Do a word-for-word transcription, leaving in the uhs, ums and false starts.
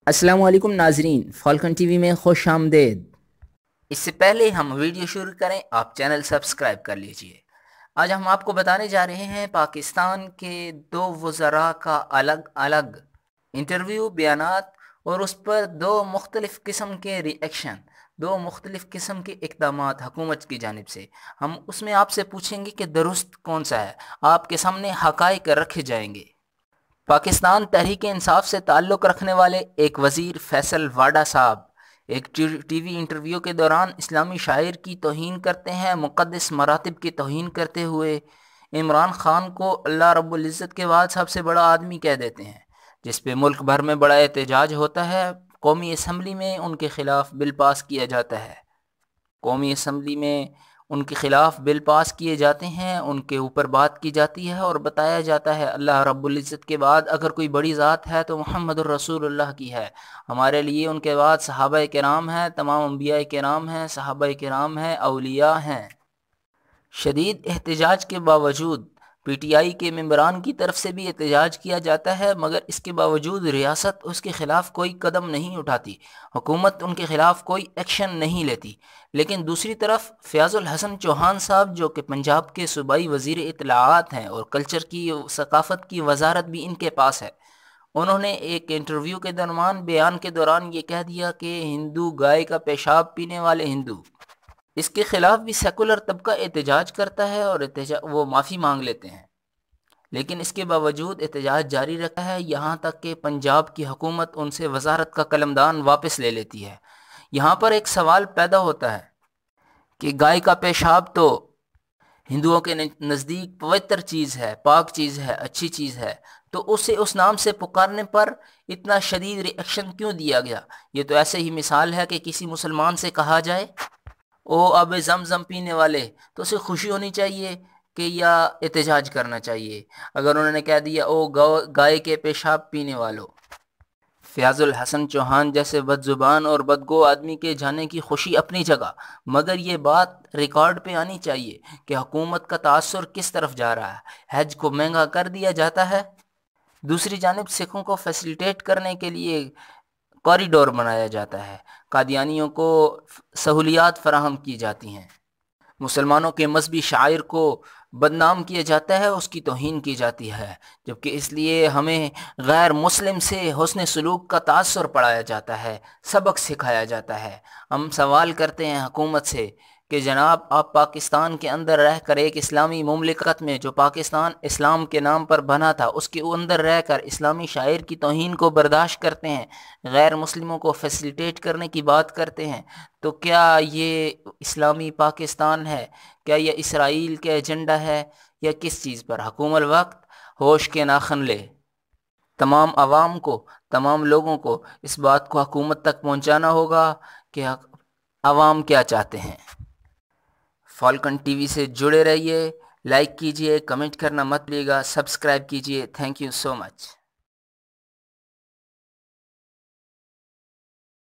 السلام علیکم ناظرین، فالکن ٹی وی میں خوش آمدید۔ اس سے پہلے ہم ویڈیو شروع کریں آپ چینل سبسکرائب کر لیجئے۔ آج ہم آپ کو بتانے جا رہے ہیں پاکستان کے دو وزراء کا الگ الگ انٹرویو، بیانات اور اس پر دو مختلف قسم کے ری ایکشن، دو مختلف قسم کے اقدامات حکومت کی جانب سے۔ ہم اس میں آپ سے پوچھیں گے کہ درست کون سا ہے، آپ کے سامنے حقائق رکھے جائیں گے۔ پاکستان تحریک انصاف سے تعلق رکھنے والے ایک وزیر فیصل وڈا صاحب ایک ٹی وی انٹرویو کے دوران اسلامی شاعر کی توہین کرتے ہیں، مقدس مراتب کی توہین کرتے ہوئے عمران خان کو اللہ رب العزت کے بعد سب سے بڑا آدمی کہہ دیتے ہیں، جس پہ ملک بھر میں بڑا احتجاج ہوتا ہے۔ قومی اسمبلی میں ان کے خلاف بل پاس کیا جاتا ہے قومی اسمبلی میں ان کے خلاف بل پاس کیے جاتے ہیں، ان کے اوپر بات کی جاتی ہے اور بتایا جاتا ہے اللہ رب العزت کے بعد اگر کوئی بڑی ذات ہے تو محمد الرسول اللہ کی ہے۔ ہمارے لیے ان کے بعد صحابہ کرام ہیں، تمام انبیاء کرام ہیں، صحابہ کرام ہیں، اولیاء ہیں۔ شدید احتجاج کے باوجود پی ٹی آئی کے ممبران کی طرف سے بھی احتجاج کیا جاتا ہے، مگر اس کے باوجود ریاست اس کے خلاف کوئی قدم نہیں اٹھاتی، حکومت ان کے خلاف کوئی ایکشن نہیں لیتی۔ لیکن دوسری طرف فیاض الحسن چوہان صاحب جو کہ پنجاب کے صوبائی وزیر اطلاعات ہیں اور کلچر کی ثقافت کی وزارت بھی ان کے پاس ہے، انہوں نے ایک انٹرویو کے درمیان بیان کے دوران یہ کہہ دیا کہ ہندو گائے کا پیشاب پینے والے ہندو۔ اس کے خلاف بھی سیکولر طبقہ احتجاج کرتا ہے اور احتجاج وہ معافی مانگ لیتے ہیں، لیکن اس کے باوجود احتجاج جاری رکھا ہے، یہاں تک کہ پنجاب کی حکومت ان سے وزارت کا قلمدان واپس لے لیتی ہے۔ یہاں پر ایک سوال پیدا ہوتا ہے کہ گائے کا پیشاب تو ہندوؤں کے نزدیک پوتر چیز ہے، پاک چیز ہے، اچھی چیز ہے، تو اسے اس نام سے پکارنے پر اتنا شدید ری ایکشن کیوں دیا گیا؟ یہ تو ایسے ہی مثال ہے کہ کسی مسلمان سے کہا جائے او اب زمزم پینے والے، تو اسے خوشی ہونی چاہیے کہ یا احتجاج کرنا چاہیے؟ اگر انہوں نے کہہ دیا او گائے کے پیشاب پینے والوں، فیاض الحسن چوہان جیسے بد زبان اور بدگو آدمی کے جانے کی خوشی اپنی جگہ، مگر یہ بات ریکارڈ پہ آنی چاہیے کہ حکومت کا تاثر کس طرف جا رہا ہے۔ حج کو مہنگا کر دیا جاتا ہے، دوسری جانب سکھوں کو فیسیلیٹیٹ کرنے کے لیے کوریڈور بنایا جاتا ہے، قادیانیوں کو سہولیات فراہم کی جاتی ہیں، مسلمانوں کے مذہبی شاعر کو بدنام کیا جاتا ہے، اس کی توہین کی جاتی ہے، جبکہ اس لیے ہمیں غیر مسلم سے حسن سلوک کا تاثر پڑھایا جاتا ہے، سبق سکھایا جاتا ہے۔ ہم سوال کرتے ہیں حکومت سے کہ جناب آپ پاکستان کے اندر رہ کر ایک اسلامی مملکت میں جو پاکستان اسلام کے نام پر بنا تھا اس کے اندر رہ کر اسلامی شاعر کی توہین کو برداشت کرتے ہیں، غیر مسلموں کو فیسیلیٹیٹ کرنے کی بات کرتے ہیں، تو کیا یہ اسلامی پاکستان ہے؟ کیا یہ اسرائیل کا ایجنڈا ہے یا کس چیز پر؟ حکومت وقت ہوش کے ناخن لے، تمام عوام کو، تمام لوگوں کو اس بات کو حکومت تک پہنچانا ہوگا کہ عوام کیا چاہتے ہیں۔ فالکن ٹی وی سے جڑے رہیے، لائک کیجئے، کمنٹ کرنا مت بھولیے گا، سبسکرائب کیجئے۔ Thank you so much.